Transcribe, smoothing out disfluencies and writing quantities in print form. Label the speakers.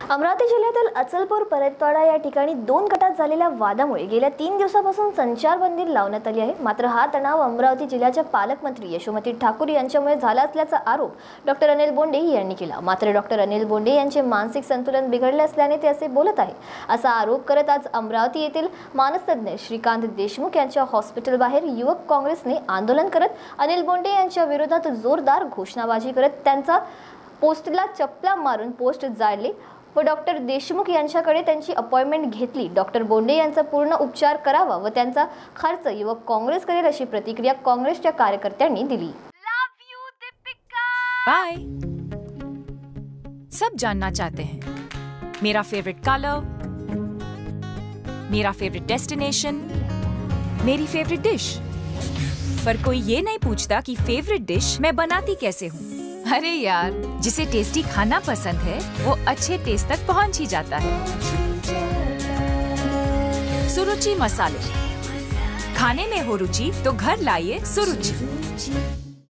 Speaker 1: अमरावती जिल्ह्यातील अचलपूर परतवाडा या ठिकाणी 2 गटात झालेल्या वादामुळे गेल्या 3 दिवसापासून संचारबंदी लावण्यात आली आहे। मात्र हा तणाव अमरावती जिल्ह्याच्या पालकमंत्री यशोमती ठाकूर यांच्यामुळे झाला असल्याचा आरोप डॉक्टर अनिल बोंडे यांनी केला। मात्र डॉक्टर अनिल बोंडे यांचे मानसिक संतुलन बिघडले असल्याने ते असे बोलत आहे, असा आरोप करत आज अमरावती येथील मानसतज्ञ श्रीकांत देशमुख यांच्या हॉस्पिटल बाहेर युवक काँग्रेसने आंदोलन करत अनिल बोंडे यांच्या विरोधात जोरदार घोषणाबाजी करत त्यांचा पोस्टला चप्पला मारून पोस्ट जाळले व डॉक्टर देशमुख यांच्याकडे त्यांची अपॉइंटमेंट घेतली। डॉक्टर बोंडे यांचा पूर्ण उपचार करावा व त्यांचा खर्च युवक काँग्रेस करेल अशी प्रतिक्रिया काँग्रेसच्या कार्यकर्त्यांनी दिली।
Speaker 2: बाय। सब जानना चाहते हैं मेरा फेवरेट कलर, मेरा फेवरेट डेस्टिनेशन, मेरी फेवरेट डिश, पर कोई ये नहीं पूछता कि फेवरेट डिश मैं बनाती कैसे हूँ। अरे यार, जिसे टेस्टी खाना पसंद है वो अच्छे टेस्ट तक पहुंच ही जाता है। सुरुचि मसाले, खाने में हो रुचि तो घर लाइए सुरुचि।